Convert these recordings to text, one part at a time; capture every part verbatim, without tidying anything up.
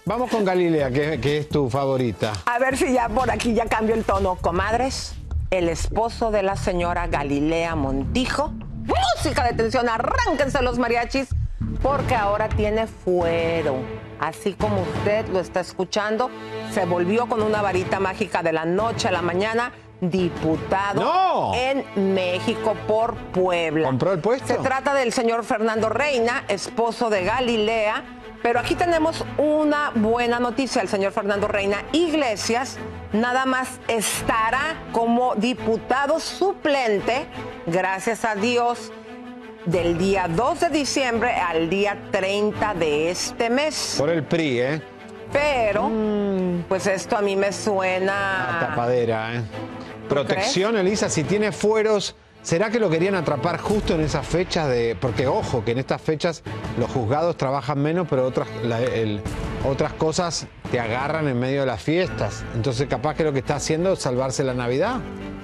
Vamos con Galilea, que, que es tu favorita. A ver si ya por aquí ya cambió el tono. Comadres, el esposo de la señora Galilea Montijo. Música de tensión, arránquense los mariachis, porque ahora tiene fuero. Así como usted lo está escuchando, se volvió con una varita mágica de la noche a la mañana diputado ¡No! en México por Puebla. ¿Compró el puesto? Se trata del señor Fernando Reina, esposo de Galilea. Pero aquí tenemos una buena noticia. El señor Fernando Reina Iglesias nada más estará como diputado suplente, gracias a Dios, del día dos de diciembre al día treinta de este mes. Por el P R I, ¿eh? Pero, mm. pues esto a mí me suena... Una tapadera, ¿eh? Protección, crees? Elisa, si tiene fueros... ¿Será que lo querían atrapar justo en esas fechas de...? Porque, ojo, que en estas fechas los juzgados trabajan menos, pero otras, la, el, otras cosas te agarran en medio de las fiestas. Entonces, capaz que lo que está haciendo es salvarse la Navidad.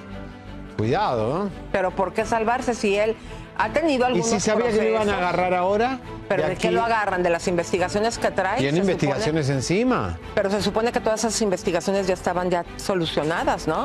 Cuidado, ¿no? Pero ¿por qué salvarse si él ha tenido algunos procesos? ¿Y si sabía procesos, que lo iban a agarrar ahora? ¿Pero de, de qué lo agarran? ¿De las investigaciones que trae? ¿Tiene investigaciones supone? encima? Pero se supone que todas esas investigaciones ya estaban ya solucionadas, ¿no?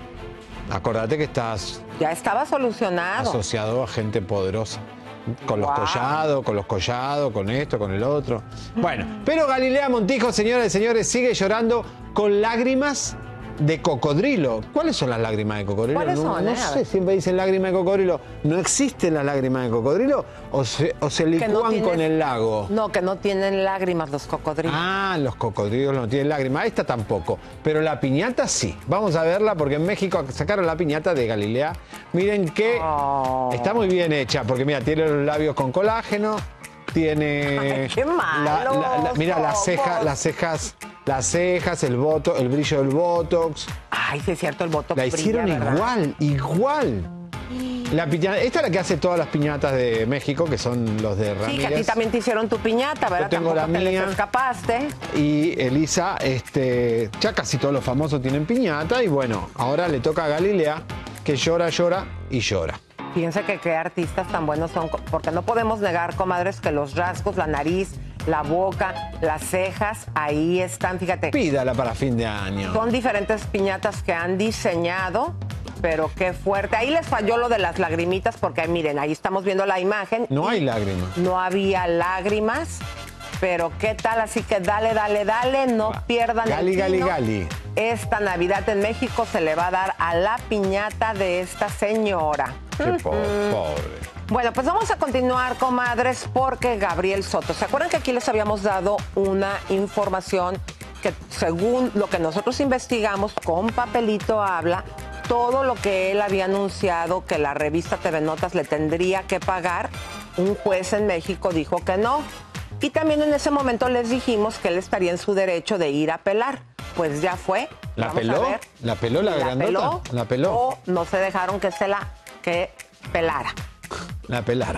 Acordate que estás... Ya estaba solucionado. Asociado a gente poderosa. Con los Wow. Collado, con los Collado, con esto, con el otro. Bueno, pero Galilea Montijo, señoras y señores, sigue llorando con lágrimas de cocodrilo. ¿Cuáles son las lágrimas de cocodrilo? ¿Cuáles no son, no eh? sé, siempre dicen lágrimas de cocodrilo. ¿No existen las lágrimas de cocodrilo? ¿O se, o se licúan no tienes, con el lago? No, que no tienen lágrimas los cocodrilos. Ah, los cocodrilos no tienen lágrimas. Esta tampoco. Pero la piñata sí. Vamos a verla porque en México sacaron la piñata de Galilea. Miren que Oh. está muy bien hecha. Porque mira, tiene los labios con colágeno. Tiene... Ay, qué malo, la- la- la- mira, las cejas, las cejas, las cejas, el boto, el brillo del botox. Ay, sí es cierto, el botox La hicieron brilla, ¿verdad? igual, igual. La piñata, esta es la que hace todas las piñatas de México, que son los de Sí, Ramírez. que a ti también te hicieron tu piñata, ¿verdad? Yo tengo Tampoco la te les mía. escapaste. Y Elisa, este, ya casi todos los famosos tienen piñata. Y bueno, ahora le toca a Galilea, que llora, llora y llora. Fíjense que qué artistas tan buenos son, porque no podemos negar, comadres, que los rasgos, la nariz, la boca, las cejas, ahí están, fíjate. Pídala para fin de año. Son diferentes piñatas que han diseñado, pero qué fuerte. Ahí les falló lo de las lagrimitas, porque miren, ahí estamos viendo la imagen. No hay lágrimas. No había lágrimas, pero qué tal, así que dale, dale, dale, no pierdan Gali, el gali, tino. gali. Esta Navidad en México se le va a dar a la piñata de esta señora. Qué po- pobre. Bueno, pues vamos a continuar, comadres, porque Gabriel Soto, ¿se acuerdan que aquí les habíamos dado una información que según lo que nosotros investigamos, con papelito habla, todo lo que él había anunciado que la revista T V Notas le tendría que pagar, un juez en México dijo que no. Y también en ese momento les dijimos que él estaría en su derecho de ir a apelar. Pues ya fue. ¿La Vamos a peló? ver ¿La peló la si grandota? peló ¿La peló? O no se dejaron que se la que pelara. La pelaron.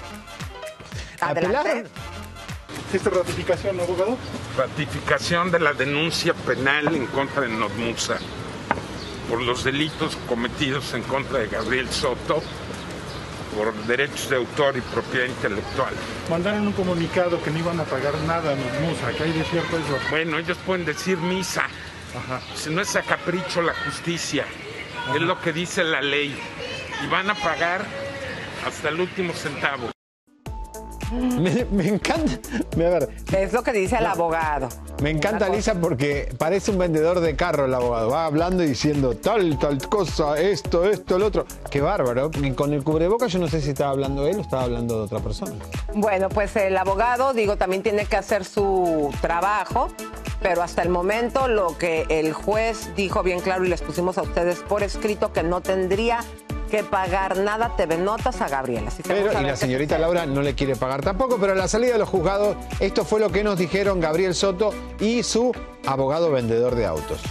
¿La Adelante. pelaron? ¿Esta ratificación, abogado? Ratificación de la denuncia penal en contra de Notmusa por los delitos cometidos en contra de Gabriel Soto por derechos de autor y propiedad intelectual. Mandaron un comunicado que no iban a pagar nada a Notmusa, que hay de cierto eso. Bueno, ellos pueden decir misa. Ajá. Si no es a capricho la justicia, es lo que dice la ley. Y van a pagar hasta el último centavo. Me, me encanta. A ver, Es lo que dice el abogado. me encanta, Una Lisa, porque parece un vendedor de carro el abogado. Va hablando y diciendo tal, tal cosa, esto, esto, el otro. Qué bárbaro. Y con el cubrebocas yo no sé si estaba hablando él o estaba hablando de otra persona. Bueno, pues el abogado, digo, también tiene que hacer su trabajo, pero hasta el momento lo que el juez dijo bien claro y les pusimos a ustedes por escrito que no tendría que pagar nada T V Notas a Gabriela. Así que Pero, vamos a y ver la qué señorita sucede. Laura no le quiere pagar tampoco, pero a la salida de los juzgados, esto fue lo que nos dijeron Gabriel Soto y su abogado vendedor de autos.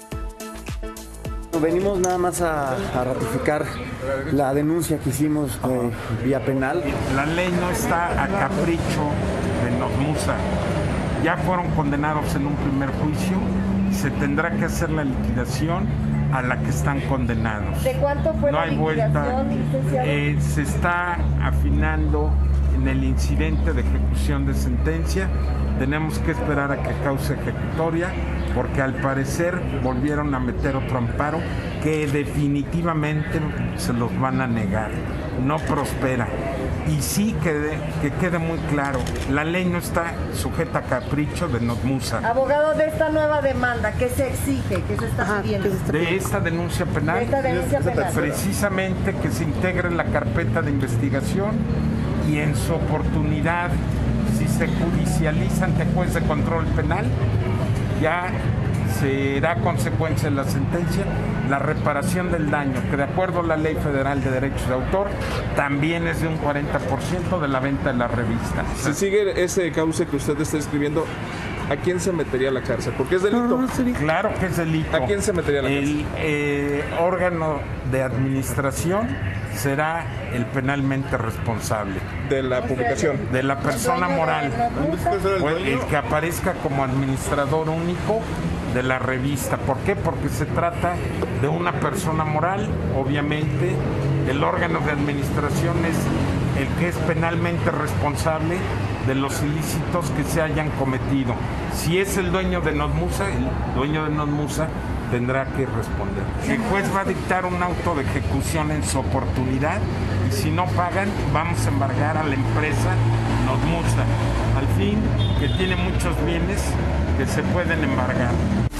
Venimos nada más a, a ratificar la denuncia que hicimos de vía penal. La ley no está a capricho de Notmusa. Ya fueron condenados en un primer juicio. Se tendrá que hacer la liquidación a la que están condenados. ¿De cuánto fue No la hay vuelta. liquidación, licenciado? Eh, se está afinando en el incidente de ejecución de sentencia. Tenemos que esperar a que cause ejecutoria, porque al parecer volvieron a meter otro amparo que definitivamente se los van a negar. No prospera. Y sí que, que quede muy claro, la ley no está sujeta a capricho de Notmusa. Abogado, de esta nueva demanda, ¿qué se exige? ¿Qué se está pidiendo? De esta denuncia penal, De esta denuncia penal. precisamente que se integre en la carpeta de investigación y en su oportunidad, si se judicializa ante juez de control penal, ya será consecuencia de la sentencia la reparación del daño, que de acuerdo a la Ley Federal de Derechos de Autor, también es de un cuarenta por ciento de la venta de la revista. Si sigue ese cauce que usted está escribiendo, ¿a quién se metería a la cárcel? Porque es delito. Claro que es delito. ¿A quién se metería a la cárcel? El eh, órgano de administración será el penalmente responsable. De la publicación. De la persona moral. O el que aparezca como administrador único de la revista. ¿Por qué? Porque se trata de una persona moral. Obviamente, el órgano de administración es el que es penalmente responsable de los ilícitos que se hayan cometido. Si es el dueño de Notmusa, el dueño de Notmusa tendrá que responder. El juez va a dictar un auto de ejecución en su oportunidad y si no pagan, vamos a embargar a la empresa Notmusa. Al fin, que tiene muchos bienes que se pueden embargar.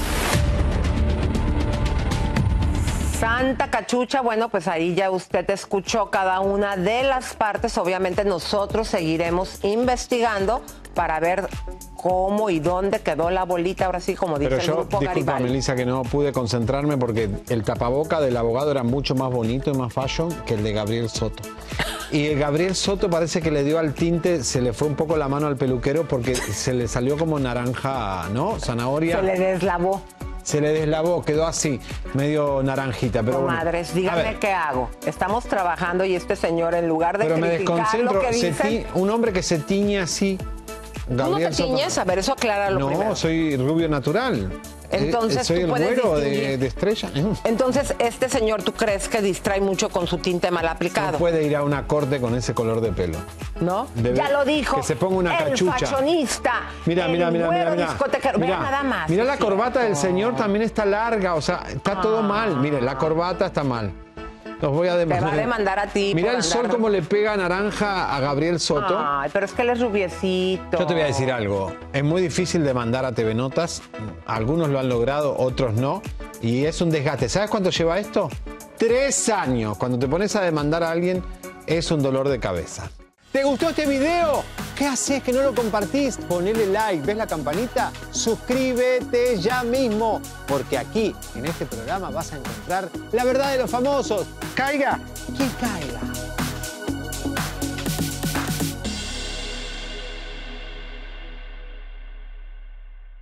Santa Cachucha, bueno, pues ahí ya usted escuchó cada una de las partes. Obviamente nosotros seguiremos investigando para ver cómo y dónde quedó la bolita, ahora sí, como dice Pero el yo, grupo disculpa, Garibaldi. Melissa, que no pude concentrarme porque el tapaboca del abogado era mucho más bonito y más fashion que el de Gabriel Soto. Y el Gabriel Soto parece que le dio al tinte, se le fue un poco la mano al peluquero porque se le salió como naranja, ¿no? Zanahoria. Se le deslavó. Se le deslavó, quedó así, medio naranjita. Pero Comadres, bueno, díganme qué hago. Estamos trabajando y este señor, en lugar de pero me criticar desconcentro. lo que Se dicen... ti- un hombre que se tiñe así. ¿Tú no Gabriel te Soto. tiñes? A ver, eso aclara lo No, primero. soy rubio natural. Entonces, Eh, soy tú el puedes güero de, distinguir. de estrella. Eh. Entonces, este señor, ¿tú crees que distrae mucho con su tinte mal aplicado? No puede ir a una corte con ese color de pelo. ¿No? Debe- Ya lo dijo. que se ponga una el cachucha. fashionista. Mira, el mira, mira, mira, güero mira. discotequero. Mira, Vea nada más. mira es la corbata cierto. del señor también está larga, o sea, está todo mal. Mire, la corbata está mal. Los voy a demandar. Te va a demandar a ti. Mira por el sol andar- como le pega naranja a Gabriel Soto. Ay, pero es que él es rubiecito. Yo te voy a decir algo. Es muy difícil demandar a T V Notas. Algunos lo han logrado, otros no. Y es un desgaste. ¿Sabes cuánto lleva esto? Tres años. Cuando te pones a demandar a alguien, es un dolor de cabeza. ¿Te gustó este video? ¿Qué haces que no lo compartís? Ponele like, ¿ves la campanita? Suscríbete ya mismo, porque aquí, en este programa, vas a encontrar la verdad de los famosos. Caiga quien caiga.